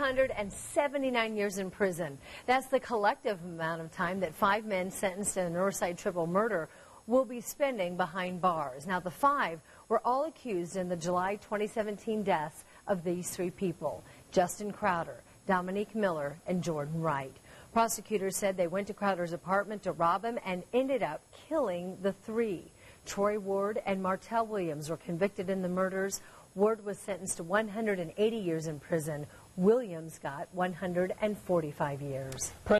179 years in prison. That's the collective amount of time that 5 men sentenced in a Northside triple murder will be spending behind bars. Now, the 5 were all accused in the July 2017 deaths of these 3 people: Justin Crowder, Dominique Miller, and Jordan Wright. Prosecutors said they went to Crowder's apartment to rob him and ended up killing the 3. Troy Ward and Martell Williams were convicted in the murders. Ward was sentenced to 180 years in prison. Williams got 145 years.